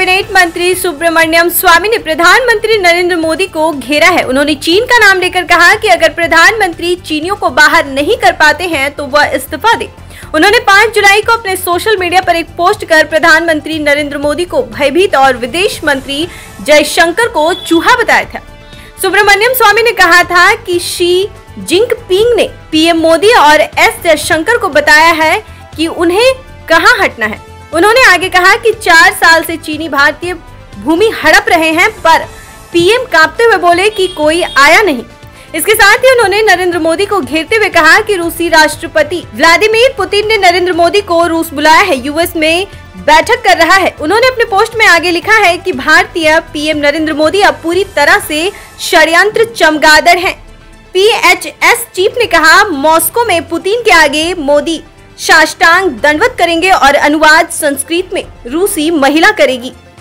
Cabinet मंत्री सुब्रमण्यम स्वामी ने प्रधानमंत्री नरेंद्र मोदी को घेरा है। उन्होंने चीन का नाम लेकर कहा कि अगर प्रधानमंत्री चीनियों को बाहर नहीं कर पाते हैं तो वह इस्तीफा दे। उन्होंने 5 जुलाई को अपने सोशल मीडिया पर एक पोस्ट कर प्रधानमंत्री नरेंद्र मोदी को भयभीत और विदेश मंत्री जयशंकर को चूहा बताया था। सुब्रमण्यम स्वामी ने कहा था कि शी जिनपिंग ने पीएम मोदी और एस जयशंकर को बताया है कि उन्हें कहां हटना है। उन्होंने आगे कहा कि 4 साल से चीनी भारतीय भूमि हड़प रहे हैं, पर पीएम कांपते हुए बोले कि कोई आया नहीं। इसके साथ ही उन्होंने नरेंद्र मोदी को घेरते हुए कहा कि रूसी राष्ट्रपति व्लादिमीर पुतिन ने नरेंद्र मोदी को रूस बुलाया है, यूएस में बैठक कर रहा है। उन्होंने अपने पोस्ट में आगे लिखा है कि भारतीय पीएम नरेंद्र मोदी अब पूरी तरह से षड्यंत्र चमगादड़ हैं। PHS चीफ ने कहा, मॉस्को में पुतिन के आगे मोदी साष्टांग दंडवत करेंगे और अनुवाद संस्कृत में रूसी महिला करेगी।